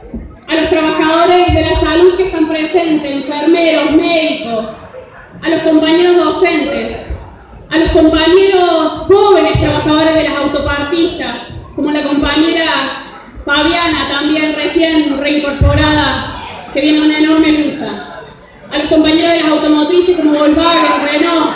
a los trabajadores de la salud que están presentes, enfermeros, médicos, a los compañeros docentes, a los compañeros jóvenes trabajadores de las autopartistas, como la compañera Fabiana, también recién reincorporada, que viene una enorme lucha, a los compañeros de las automotrices como Volkswagen, Renault,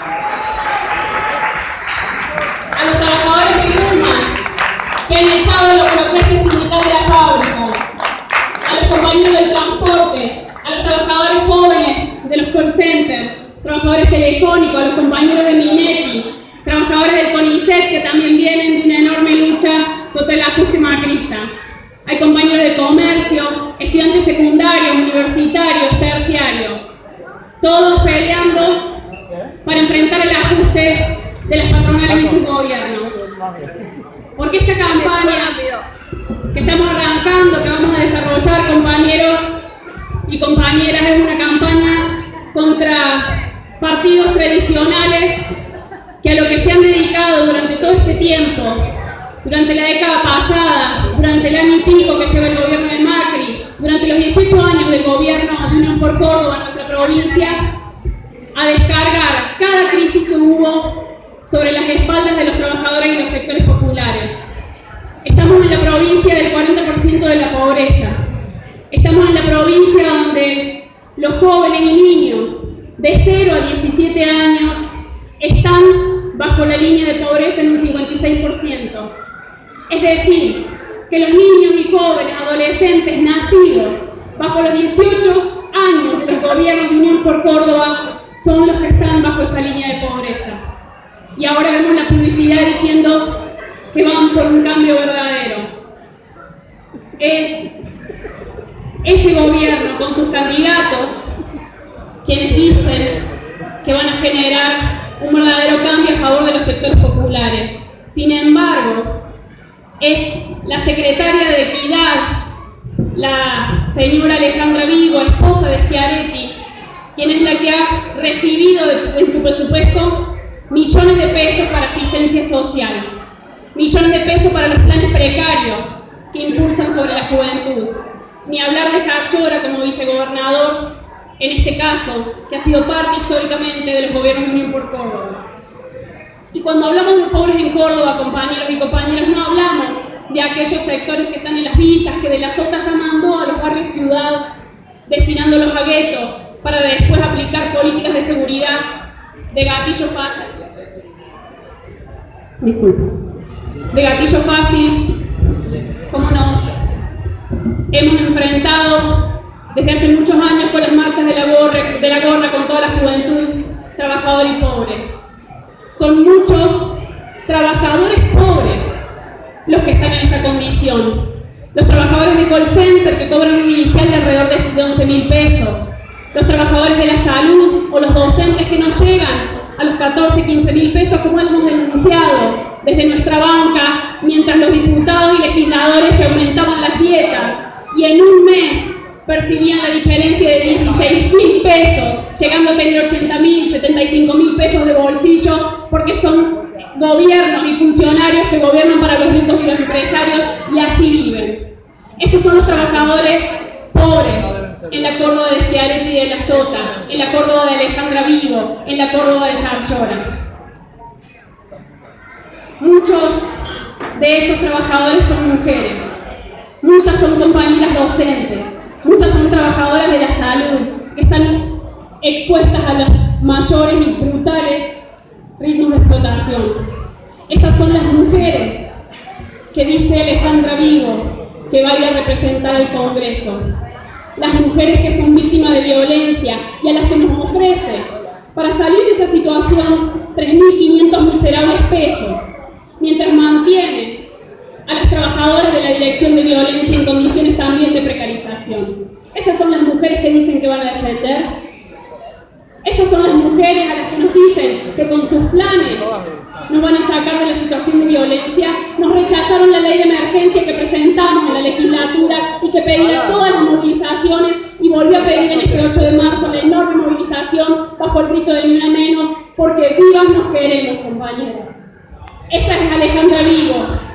a los trabajadores de Grumman, que han echado la burocracia sindical de la fábrica, a los compañeros del transporte, a los trabajadores jóvenes de los call centers, trabajadores telefónicos, a los compañeros de Minetti, trabajadores del CONICET que también vienen de una enorme lucha contra el ajuste macrista. Hay compañeros de comercio, estudiantes secundarios, universitarios, terciarios, todos peleando para enfrentar el ajuste de las patronales y sus gobiernos. Porque esta campaña que estamos arrancando, que vamos a desarrollar, compañeros y compañeras, es una campaña contra partidos tradicionales que a lo que se han dedicado durante todo este tiempo, durante la década pasada, durante el año y pico que lleva el gobierno de Macri, durante los 18 años del gobierno de Unión por Córdoba en nuestra provincia, a descargar cada crisis que hubo sobre las espaldas de los trabajadores y los sectores populares. Estamos en la provincia del 40% de la pobreza. Estamos en la provincia donde los jóvenes y niños de 0 a 17 años están bajo la línea de pobreza en un 56%. Es decir, que los niños y jóvenes adolescentes nacidos bajo los 18 años de los gobiernos de Unión por Córdoba son los que están bajo esa línea de pobreza. Y ahora vemos la publicidad diciendo que van por un cambio verdadero. Es ese gobierno con sus candidatos quienes dicen que van a generar un verdadero cambio a favor de los sectores populares. Sin embargo, es la secretaria de Equidad, la señora Alejandra Vigo, esposa de Schiaretti, quien es la que ha recibido en su presupuesto millones de pesos para asistencia social, millones de pesos para los planes precarios que impulsan sobre la juventud. Ni hablar de Yarlora como vicegobernador, en este caso, que ha sido parte históricamente de los gobiernos de Unión por Córdoba. Y cuando hablamos de pobres en Córdoba, compañeros y compañeras, no hablamos de aquellos sectores que están en las villas, que de la Sota ya mandó a los barrios ciudad, destinándolos a guetos, para después aplicar políticas de seguridad de gatillo fácil. De gatillo fácil, como nos hemos enfrentado desde hace muchos años con las marchas de la gorra con toda la juventud trabajadora y pobre. Son muchos trabajadores pobres los que están en esta condición. Los trabajadores de call center que cobran un inicial de alrededor de 11.000 pesos. Los trabajadores de la salud o los docentes que no llegan a los 14, 15.000 pesos como hemos denunciado desde nuestra banca, mientras los diputados y legisladores se aumentaban las dietas y en un mes percibían la diferencia de 16.000 pesos, llegando a tener 80.000, 75.000 pesos de bolsillo, porque son gobiernos y funcionarios que gobiernan para los ricos y los empresarios y así viven. Estos son los trabajadores pobres en la Córdoba de Schiaretti y de la Sota, en la Córdoba de Alejandra Vigo, en la Córdoba de Yarlora. Muchos de esos trabajadores son mujeres, muchas son compañeras docentes, muchas son trabajadoras de la salud que están expuestas a los mayores y brutales ritmos de explotación. Esas son las mujeres que dice Alejandra Vigo que va a ir a representar al Congreso. Las mujeres que son víctimas de violencia y a las que nos ofrece, para salir de esa situación, 3.500 miserables pesos, mientras mantiene a las trabajadoras de la Dirección de Violencia en condiciones también de precarización. Esas son las mujeres que dicen que van a defender. Esas son las mujeres a las que nos dicen que con sus planes nos van a sacar de la situación de violencia. Nos rechazaron la ley de emergencia que presentamos en la legislatura y que pedía todas las movilizaciones y volvió a pedir en este 8 de marzo la enorme movilización bajo el grito de ni una menos, porque vivas nos queremos, compañeras. Esa es Alejandra Vigo,